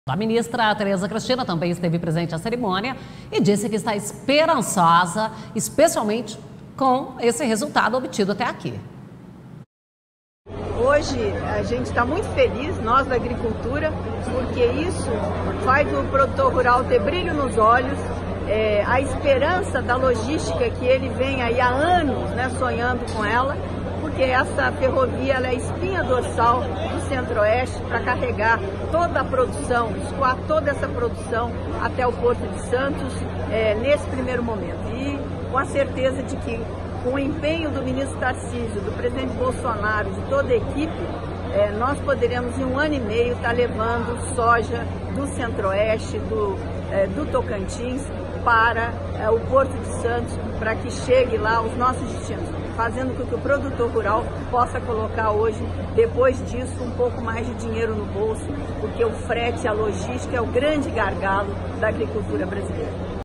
A ministra Tereza Cristina também esteve presente à cerimônia e disse que está esperançosa, especialmente com esse resultado obtido até aqui. Hoje a gente está muito feliz, nós da agricultura, porque isso faz o produtor rural ter brilho nos olhos, a esperança da logística que ele vem aí há anos, sonhando com ela, porque essa ferrovia ela é a espinha dorsal do Centro-Oeste para carregar toda a produção, escoar toda essa produção até o Porto de Santos nesse primeiro momento. E com a certeza de que com o empenho do ministro Tarcísio, do presidente Bolsonaro, de toda a equipe, nós poderemos em 1 ano e meio estar levando soja do Centro-Oeste, do Tocantins, para o Porto de Santos, para que chegue lá aos nossos destinos, fazendo com que o produtor rural possa colocar hoje, depois disso, um pouco mais de dinheiro no bolso, porque o frete, a logística é o grande gargalo da agricultura brasileira.